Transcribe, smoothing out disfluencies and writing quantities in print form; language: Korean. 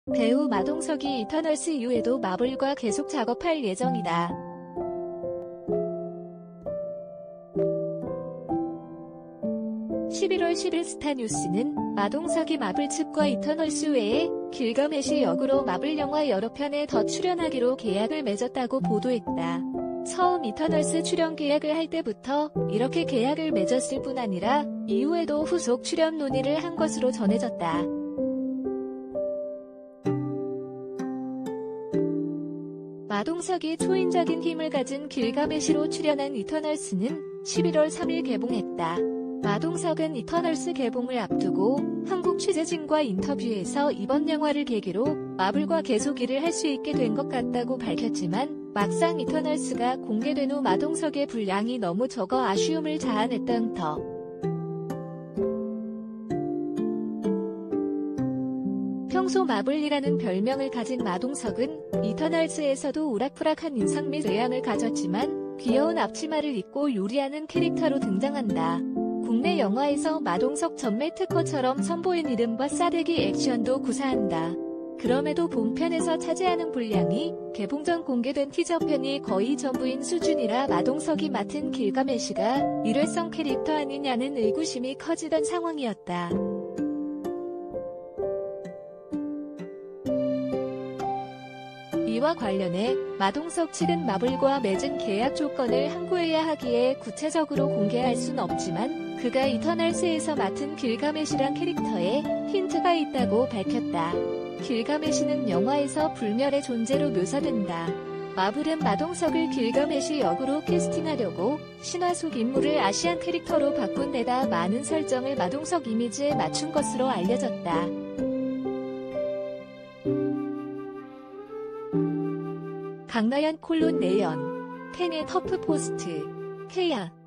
배우 마동석이 이터널스 이후에도 마블과 계속 작업할 예정이다. 11월 10일 스타뉴스는 마동석이 마블 측과 이터널스 외에 길가메시 역으로 마블 영화 여러 편에 더 출연하기로 계약을 맺었다고 보도했다. 처음 이터널스 출연 계약을 할 때부터 이렇게 계약을 맺었을 뿐 아니라 이후에도 후속 출연 논의를 한 것으로 전해졌다. 마동석이 초인적인 힘을 가진 길가메시로 출연한 이터널스는 11월 3일 개봉했다. 마동석은 이터널스 개봉을 앞두고 한국 취재진과 인터뷰에서 이번 영화를 계기로 마블과 계속 일을 할 수 있게 된 것 같다고 밝혔지만 막상 이터널스가 공개된 후 마동석의 분량이 너무 적어 아쉬움을 자아냈다면서 평소 마블이라는 별명을 가진 마동석은 이터널스에서도 우락부락한 인상 및 외양을 가졌지만 귀여운 앞치마를 입고 요리하는 캐릭터로 등장한다. 국내 영화에서 마동석 전매 특허처럼 선보인 이름과 싸대기 액션도 구사한다. 그럼에도 본편에서 차지하는 분량이 개봉 전 공개된 티저편이 거의 전부인 수준이라 마동석이 맡은 길가메시가 일회성 캐릭터 아니냐는 의구심이 커지던 상황이었다. 이와 관련해 마동석 측은 마블과 맺은 계약 조건을 항고해야 하기에 구체적으로 공개할 순 없지만 그가 이터널스에서 맡은 길가메시란 캐릭터에 힌트가 있다고 밝혔다. 길가메시는 영화에서 불멸의 존재로 묘사된다. 마블은 마동석을 길가메시 역으로 캐스팅하려고 신화 속 인물을 아시안 캐릭터로 바꾼 데다 많은 설정을 마동석 이미지에 맞춘 것으로 알려졌다. 강나연 콜론 내연, 텐의 터프 포스트, 케야